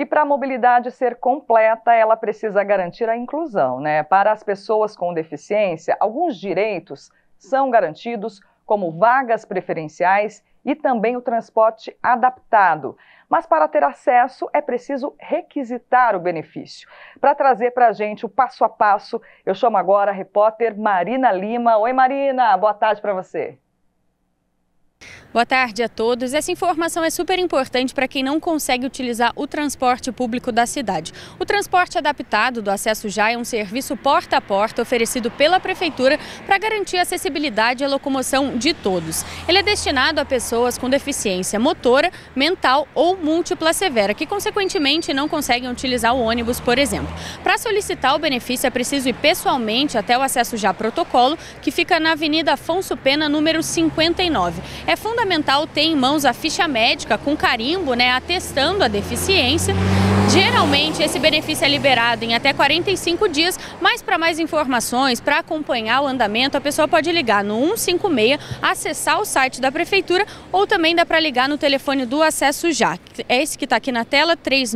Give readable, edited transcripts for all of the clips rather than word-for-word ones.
E para a mobilidade ser completa, ela precisa garantir a inclusão, né? Para as pessoas com deficiência, alguns direitos são garantidos, como vagas preferenciais e também o transporte adaptado. Mas para ter acesso é preciso requisitar o benefício. Para trazer para a gente o passo a passo, eu chamo agora a repórter Marina Lima. Oi, Marina, boa tarde para você. Boa tarde a todos. Essa informação é super importante para quem não consegue utilizar o transporte público da cidade. O transporte adaptado do Acesso Já é um serviço porta a porta oferecido pela Prefeitura para garantir a acessibilidade e a locomoção de todos. Ele é destinado a pessoas com deficiência motora, mental ou múltipla severa, que consequentemente não conseguem utilizar o ônibus, por exemplo. Para solicitar o benefício é preciso ir pessoalmente até o Acesso Já Protocolo, que fica na Avenida Afonso Pena, número 59. É fundamental ter em mãos a ficha médica com carimbo, atestando a deficiência. Geralmente esse benefício é liberado em até 45 dias, mas para mais informações, para acompanhar o andamento, a pessoa pode ligar no 156, acessar o site da Prefeitura ou também dá para ligar no telefone do Acesso Já. É esse que está aqui na tela,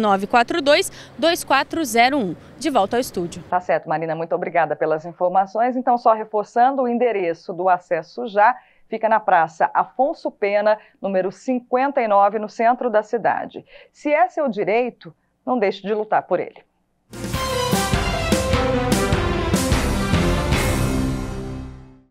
3942-2401. De volta ao estúdio. Tá certo, Marina, muito obrigada pelas informações. Então, só reforçando o endereço do Acesso Já, fica na Praça Afonso Pena, número 59, no centro da cidade. Se é seu direito, não deixe de lutar por ele.